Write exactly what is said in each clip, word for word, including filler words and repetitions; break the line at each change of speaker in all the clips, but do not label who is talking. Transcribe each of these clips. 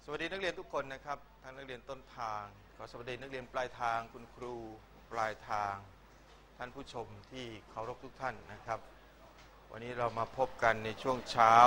สวัสดีนักเรียนทุกคนนะครับทั้งนักเรียนต้นทางขอสวัสดีนักเรียนปลายทางคุณครูปลายทางท่านผู้ชมที่เคารพทุกท่านนะครับวันนี้เรามาพบกันในช่วงเช้า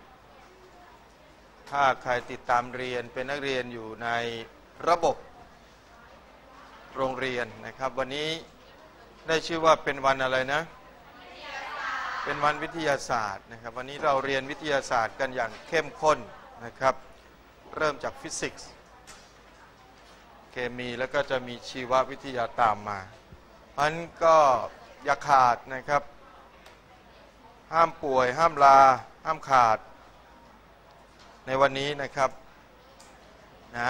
ถ้าใครติดตามเรียนเป็นนักเรียนอยู่ในระบบโรงเรียนนะครับวันนี้ได้ชื่อว่าเป็นวันอะไรนะเป็นวันวิทยาศาสตร์นะครับวันนี้เราเรียนวิทยาศาสตร์กันอย่างเข้มข้นนะครับเริ่มจากฟิสิกส์เคมีแล้วก็จะมีชีววิทยาตามมาอันก็อย่าขาดนะครับห้ามป่วยห้ามลาห้ามขาดในวันนี้นะครับนะ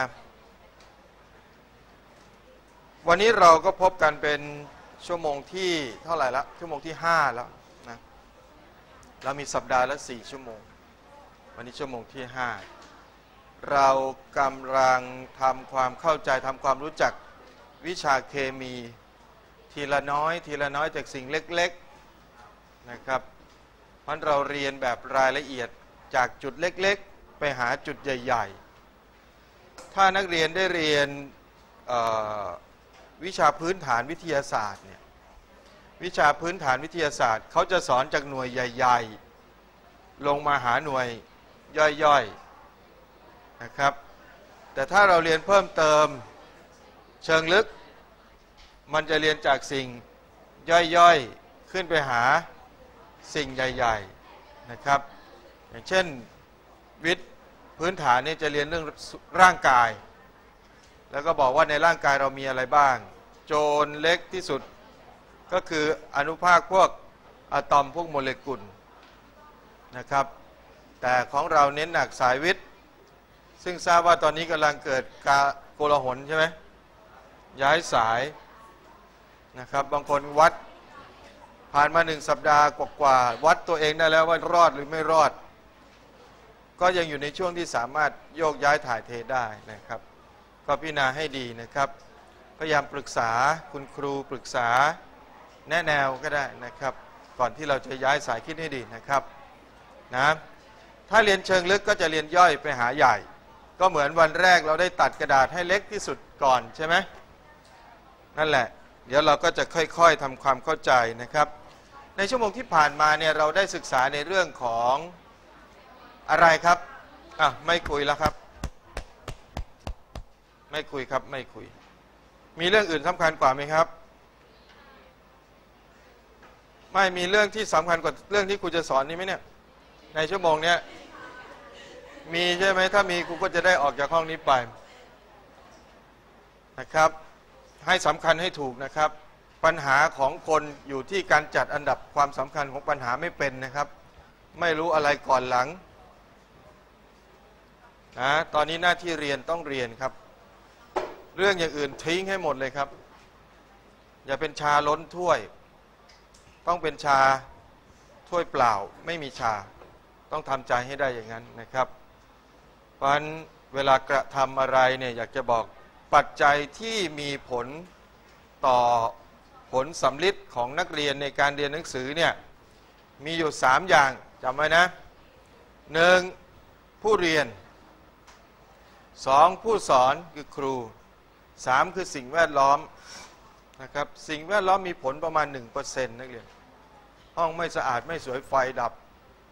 วันนี้เราก็พบกันเป็นชั่วโมงที่เท่าไหร่ละชั่วโมงที่ห้าแล้วนะเรามีสัปดาห์ละสี่ชั่วโมงวันนี้ชั่วโมงที่ห้าเรากำลังทำความเข้าใจทำความรู้จักวิชาเคมีทีละน้อยทีละน้อยจากสิ่งเล็กๆนะครับเพราะเราเรียนแบบรายละเอียดจากจุดเล็กๆไปหาจุดใหญ่ๆถ้านักเรียนได้เรียนวิชาพื้นฐานวิทยาศาสตร์เนี่ยวิชาพื้นฐานวิทยาศาสตร์เขาจะสอนจากหน่วยใหญ่ๆลงมาหาหน่วยย่อยๆนะครับแต่ถ้าเราเรียนเพิ่มเติมเชิงลึกมันจะเรียนจากสิ่งย่อยๆขึ้นไปหาสิ่งใหญ่ๆนะครับอย่างเช่นวิทย์พื้นฐานนี่จะเรียนเรื่องร่างกายแล้วก็บอกว่าในร่างกายเรามีอะไรบ้างโจรเล็กที่สุดก็คืออนุภาคพวกอะตอมพวกโมเลกุลนะครับแต่ของเราเน้นหนักสายวิทย์ซึ่งทราบว่าตอนนี้กำลังเกิดการโกลาหลใช่ไหมย้ายสายนะครับบางคนวัดผ่านมาหนึ่งสัปดาห์กว่าๆวัดตัวเองได้แล้วว่ารอดหรือไม่รอดก็ยังอยู่ในช่วงที่สามารถโยกย้ายถ่ายเทได้นะครับก็พิจารณาให้ดีนะครับพยายามปรึกษาคุณครูปรึกษาแนะแนวก็ได้นะครับก่อนที่เราจะย้ายสายคิดให้ดีนะครับนะถ้าเรียนเชิงลึกก็จะเรียนย่อยไปหาใหญ่ก็เหมือนวันแรกเราได้ตัดกระดาษให้เล็กที่สุดก่อนใช่ไหมนั่นแหละเดี๋ยวเราก็จะค่อยๆทำความเข้าใจนะครับในชั่วโมงที่ผ่านมาเนี่ยเราได้ศึกษาในเรื่องของอะไรครับอ่ะไม่คุยแล้วครับไม่คุยครับไม่คุยมีเรื่องอื่นสำคัญกว่าไหมครับไม่มีเรื่องที่สำคัญกว่าเรื่องที่ครูจะสอนนี้ไหมเนี่ยในชั่วโมงเนี้ยมีใช่ไหมถ้ามีครูก็จะได้ออกจากห้องนี้ไปนะครับให้สำคัญให้ถูกนะครับปัญหาของคนอยู่ที่การจัดอันดับความสำคัญของปัญหาไม่เป็นนะครับไม่รู้อะไรก่อนหลังนะตอนนี้หน้าที่เรียนต้องเรียนครับเรื่องอย่างอื่นทิ้งให้หมดเลยครับอย่าเป็นชาล้นถ้วยต้องเป็นชาถ้วยเปล่าไม่มีชาต้องทำใจให้ได้อย่างนั้นนะครับเพราะฉะนั้นเวลากระทำอะไรเนี่ยอยากจะบอกปัจจัยที่มีผลต่อผลสำลิดของนักเรียนในการเรียนหนังสือเนี่ยมีอยู่สามอย่างจำไว้นะหนึ่งผู้เรียนสองผู้สอนคือครูสามคือสิ่งแวดล้อมนะครับสิ่งแวดล้อมมีผลประมาณ หนึ่งเปอร์เซ็นต์ นักเรียนห้องไม่สะอาดไม่สวยไฟดับ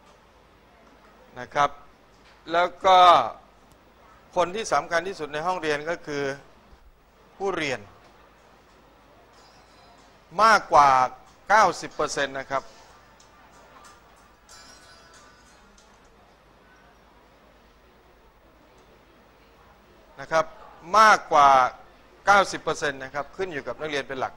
นะครับแล้วก็คนที่สำคัญที่สุดในห้องเรียนก็คือผู้เรียนมากกว่า เก้าสิบเปอร์เซ็นต์ นะครับนะครับมากกว่า เก้าสิบเปอร์เซ็นต์ นะครับขึ้นอยู่กับนักเรียนเป็นหลัก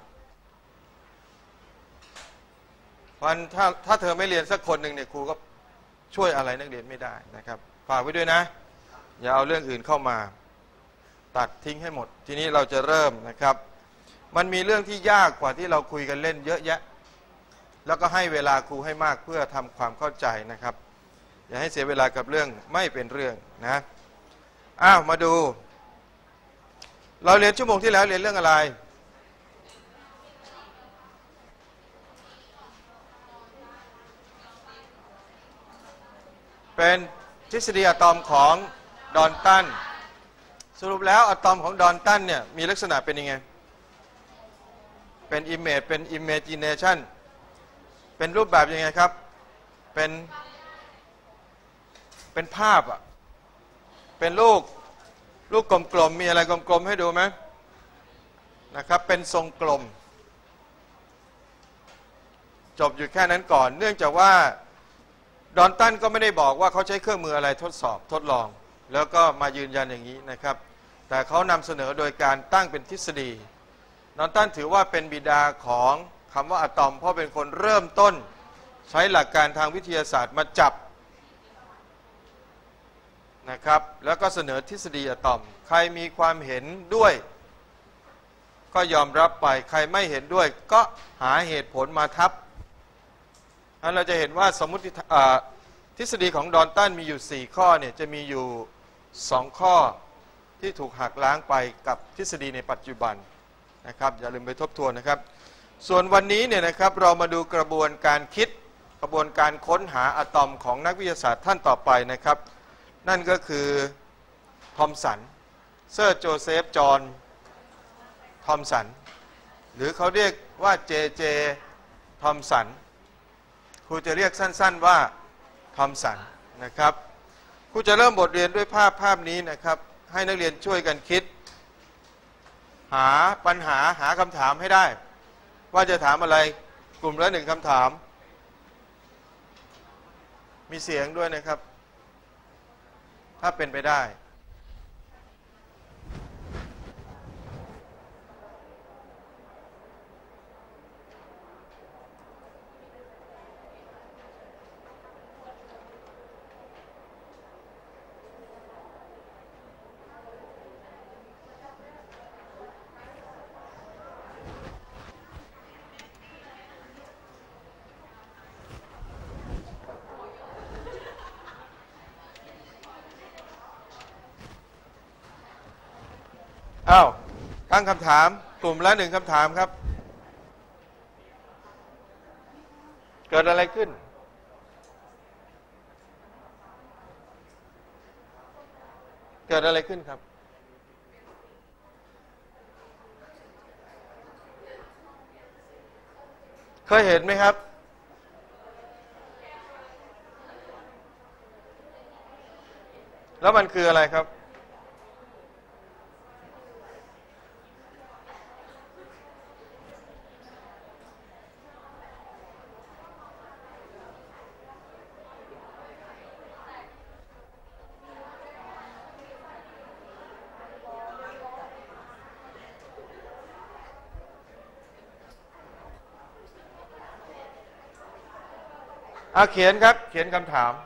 เพราะถ้าถ้าเธอไม่เรียนสักคนหนึ่งเนี่ยครูก็ช่วยอะไรนักเรียนไม่ได้นะครับฝากไว้ด้วยนะอย่าเอาเรื่องอื่นเข้ามาตัดทิ้งให้หมดทีนี้เราจะเริ่มนะครับมันมีเรื่องที่ยากกว่าที่เราคุยกันเล่นเยอะแยะแล้วก็ให้เวลาครูให้มากเพื่อทำความเข้าใจนะครับอย่าให้เสียเวลากับเรื่องไม่เป็นเรื่องนะอ้าวมาดูเราเรียนชั่วโมงที่แล้วเรียนเรื่องอะไรเป็นทฤษฎีอะตอมของดอนตันรุปแล้วอะตอมของดอนตันเนี่ยมีลักษณะเป็นยังไงเป็น image เป็น imagination เป็นรูปแบบยังไงครับเป็นเป็นภาพอ่ะเป็นลูกลูกกลมๆมีอะไรกลมๆให้ดูไหมนะครับเป็นทรงกลมจบอยู่แค่นั้นก่อนเนื่องจากว่าดอนตันก็ไม่ได้บอกว่าเขาใช้เครื่องมืออะไรทดสอบทดลองแล้วก็มายืนยันอย่างนี้นะครับแต่เขานำเสนอโดยการตั้งเป็นทฤษฎีดอนตันถือว่าเป็นบิดาของคำว่าอะตอมเพราะเป็นคนเริ่มต้นใช้หลักการทางวิทยาศาสตร์มาจับนะครับแล้วก็เสนอทฤษฎีอะตอมใครมีความเห็นด้วยก็ยอมรับไปใครไม่เห็นด้วยก็หาเหตุผลมาทับนั้นเราจะเห็นว่าสมมติทฤษฎีของดอนตันมีอยู่สี่ข้อเนี่ยจะมีอยู่สองข้อที่ถูกหักล้างไปกับทฤษฎีในปัจจุบันนะครับอย่าลืมไปทบทวนนะครับส่วนวันนี้เนี่ยนะครับเรามาดูกระบวนการคิดกระบวนการค้นหาอะตอมของนักวิทยาศาสตร์ท่านต่อไปนะครับนั่นก็คือทอมสันเซอร์โจเซฟจอห์นทอมสันหรือเขาเรียกว่าเจเจทอมสันครูจะเรียกสั้นๆว่าทอมสันนะครับครูจะเริ่มบทเรียนด้วยภาพภาพนี้นะครับให้นักเรียนช่วยกันคิดหาปัญหาหาคำถามให้ได้ว่าจะถามอะไรกลุ่มละหนึ่งคำถามมีเสียงด้วยนะครับถ้าเป็นไปได้อ้าวตั้งคำถามกลุ่มละหนึ่งคำถามครับเกิดอะไรขึ้นเกิดอะไรขึ้นครับเคยเห็นไหมครับแล้วมันคืออะไรครับเอาเขียนครับเขียนคำถาม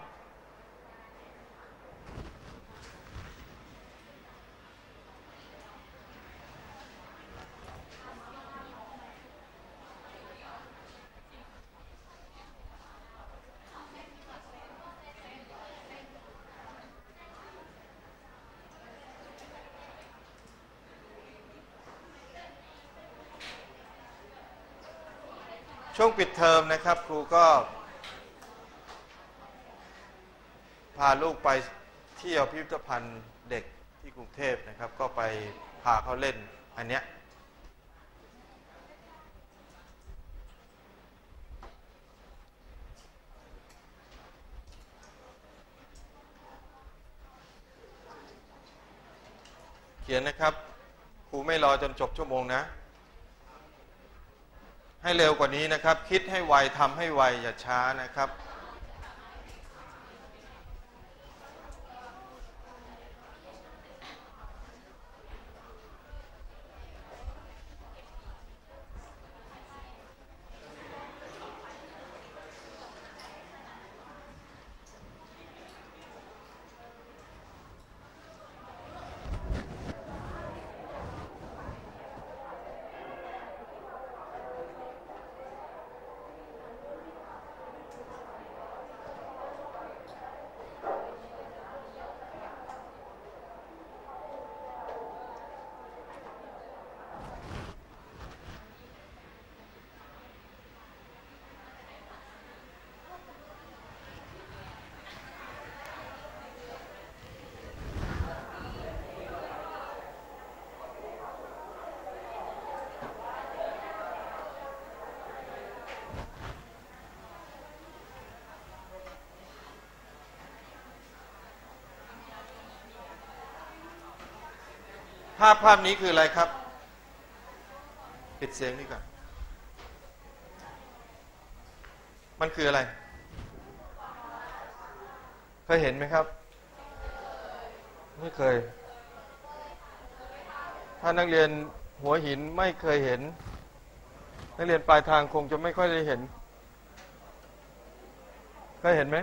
ช่วงปิดเทอมนะครับครูก็พาลูกไปเที่ยวพิพิธภัณฑ์เด็กที่กรุงเทพนะครับก็ไปพาเขาเล่นอันเนี้ยเขียนนะครับครูไม่รอจนจบชั่วโมงนะให้เร็วกว่านี้นะครับคิดให้ไวทำให้ไวอย่าช้านะครับภาพภาพนี้คืออะไรครับปิดเสียงนี่ก่อนมันคืออะไรเคยเห็นไหมครับไม่เคยถ้านักเรียนหัวหินไม่เคยเห็นนักเรียนปลายทางคงจะไม่ค่อยได้เห็นเคยเห็นไหม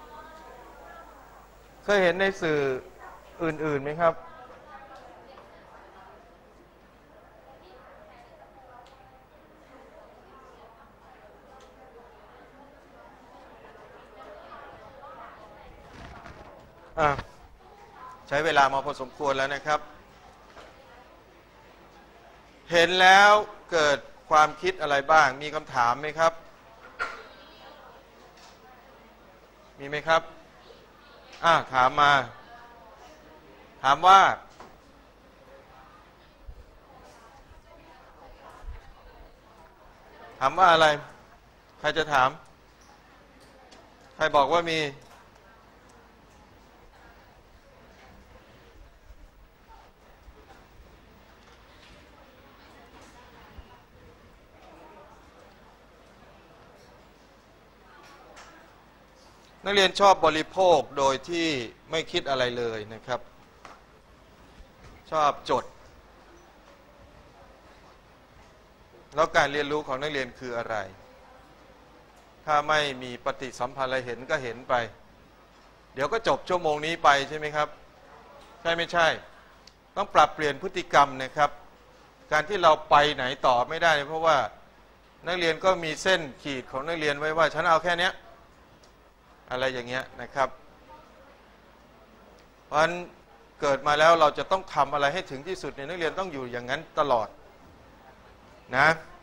เคยเห็นในสื่ออื่นๆไหมครับอ่ะใช้เวลามาพอสมควรแล้วนะครับเห็นแล้วเกิดความคิดอะไรบ้างมีคำถามไหมครับมีไหมครับอ่ะถามมาถามว่าถามว่าอะไรใครจะถามใครบอกว่ามีนักเรียนชอบบริโภคโดยที่ไม่คิดอะไรเลยนะครับชอบจดแล้วการเรียนรู้ของนักเรียนคืออะไรถ้าไม่มีปฏิสัมพันธ์อะไรเห็นก็เห็นไปเดี๋ยวก็จบชั่วโมงนี้ไปใช่ไหมครับใช่ไม่ใช่ต้องปรับเปลี่ยนพฤติกรรมนะครับการที่เราไปไหนต่อไม่ได้เพราะว่านักเรียนก็มีเส้นขีดของนักเรียนไว้ว่าฉันเอาแค่นี้อะไรอย่างเงี้ยนะครับเพราะฉะนั้นเกิดมาแล้วเราจะต้องทำอะไรให้ถึงที่สุดเนี่ยนักเรียนต้องอยู่อย่างนั้นตลอดนะ